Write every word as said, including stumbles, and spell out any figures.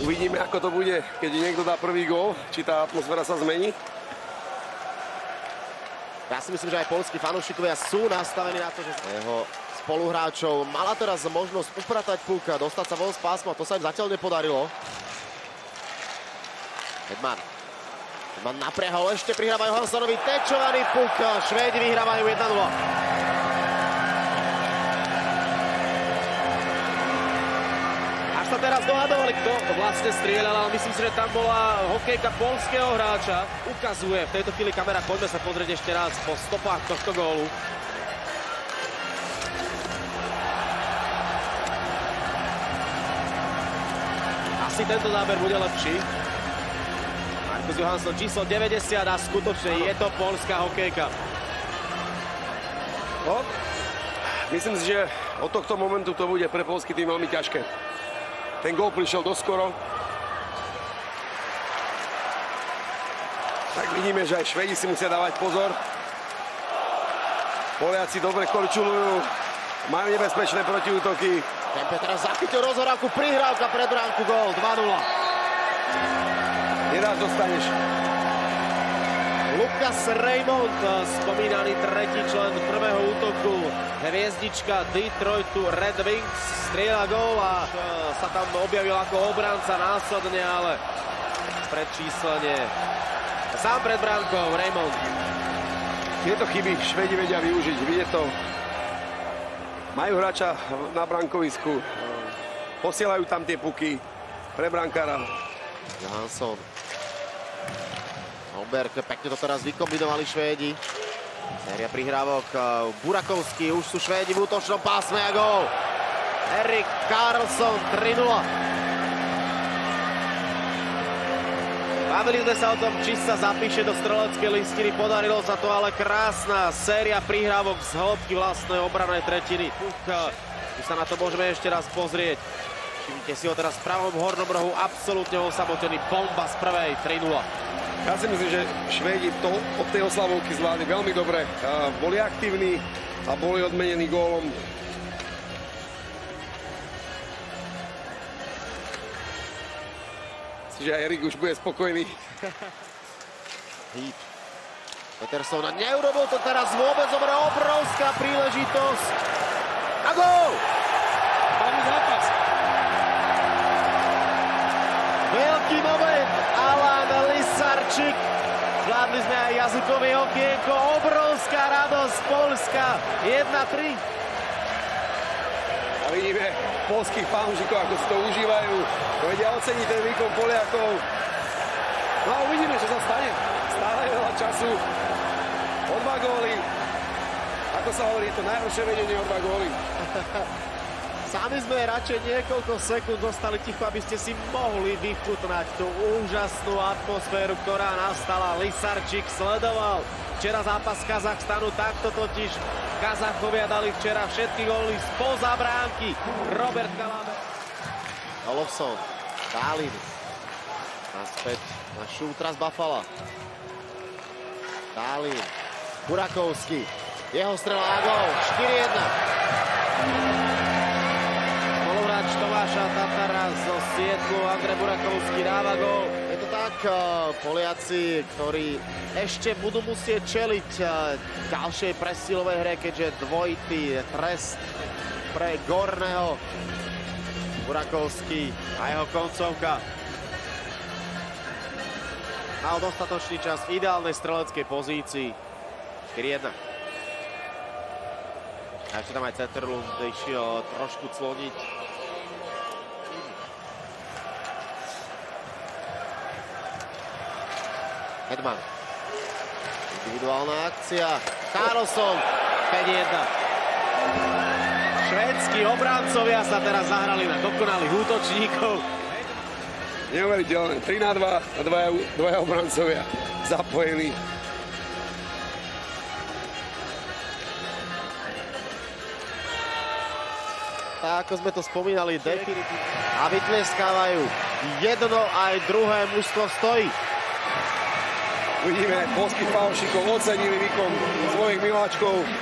Uvidíme, ako to bude, keď niekto dá prvý gól, či tá atmosféra sa zmení. Ja si myslím, že aj poľskí fanúšikovia sú nastavení na to, že jeho spoluhráčov mala teraz možnosť upratať puka, dostať sa von z pásma, to sa im zatiaľ nepodarilo. Hedman. Hedman napriahol, ešte prihráva Johanssonovi, tečovaný puk, Švédi vyhrávajú jeden nula. Až sa teraz dohadovali, kto vlastne strieľal, ale myslím si, že tam bola hokejka poľského hráča. Ukazuje v tejto chvíli kamera, poďme sa pozrieť ešte raz po stopách tohto gólu. Asi tento záber bude lepší. Markus Johansson číslo deväťdesiat a skutočne ano. Je to poľská hokejka. No, myslím si, že od tohto momentu to bude pre poľský tým veľmi ťažké. Ten gól prišiel doskoro. Tak vidíme, že aj Švédi si musia dávať pozor. Poliaci dobre korčulujú, majú nebezpečné protiútoky. Kempe teraz zachytil rozhrávku, prihrávka pred bránku, gól dva nula. Nedáš, dostaneš. Lukas Raymond, spomínaný tretí člen prvého útoku. Hviezdička Detroitu Red Wings strieľa gól a sa tam objavil ako obranca následne, ale predčíslenie sám pred bránkou Raymond. Tieto chyby Švédi vedia využiť, vidie to. Majú hráča na bránkovisku, posielajú tam tie puky pre brankára. Johansson. Holmberg, pekne to teraz vykombinovali Švédi. Séria prihrávok, Burakovský, už sú Švédi v útočnom pásme a gól. Erik Karlsson, tri nula. Bavili sme sa o tom, či sa zapíše do streleckej listiny. Podarilo sa to, ale krásna séria prihrávok z hĺbky vlastnej obranej tretiny. Tu sa na to môžeme ešte raz pozrieť. Všimnite si ho teraz v pravom hornom rohu, absolútne osamotený, bomba z prvej, tri nula. Ja si myslím, že Švédi to od tej oslavovky zvládli veľmi dobre. Boli aktívni a boli odmenení gólom. Že aj Erik už bude spokojný. Hýb. Peterson neurobil to teraz vôbec dobre, obrovská príležitosť. A gól! Máme zápas. Veľký moment, Alan Lysarčík. Zvládli sme aj jazykové okienko, obrovská radosť Poľska, jedna tri. A vidíme poľských fanúšikov, ako si to užívajú. Vedia oceniť ten výkon Poliakov. No a uvidíme, čo sa stane. Stále je veľa času. O dva góly. Ako sa hovorí, to najhoršie vedenie o dva góly. Sami sme radšej niekoľko sekúnd zostali ticho, aby ste si mohli vychutnať tú úžasnú atmosféru, ktorá nastala. Lysarčík sledoval včera zápas Kazachstanu, takto totiž Kazachovia dali včera všetky góly spoza bránky. Robert Kalabé. Olofsson, Dálin. Naspäť na šútra z Buffalo. Dálin, Burakovský. Jeho strela a gól, štyri jedna. Spoluhráč Tomáša Tatara zo Sietlu, Andrej Burakovský dáva gól. Je to tak, Poliaci, ktorí ešte budú musieť čeliť ďalšej presilovej hre, keďže dvojitý trest pre Gorného. Burakovský a jeho koncovka. Mal dostatočný čas v ideálnej streleckej pozícii. štyri jedna. A ešte tam aj Zetterlund išiel trošku cloniť. Hedman. Individuálna akcia. Karlsson. päť jedna. Švédsky obrancovia sa teraz zahrali na dokonalých útočníkov. Neuveriteľné. tri na dva a dvaja, dvaja obrancovia zapojení. Tak ako sme to spomínali, definitívne. A vytlieskávajú. Jedno aj druhé mužstvo stojí. Uvidíme, poľských fanúšikov ocenili výkon svojich miláčkov.